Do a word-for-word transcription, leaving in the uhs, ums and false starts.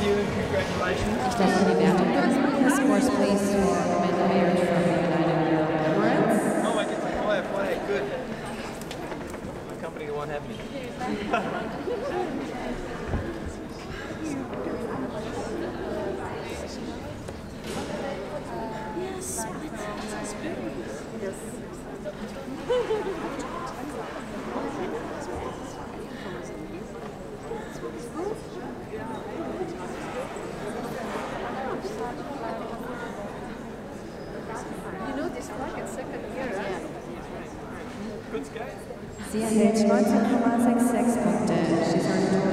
you and congratulations. Ich darf die Wertung lösen. The scores please for Amanda BAIRD from the United Arab Emirates. Oh, I get to play, play, good. My company won't have me. Yes, yes. You know this flag in second year, right? Good skate. Sie erhält neunzehn Komma sechsundsechzig Punkte. She's earned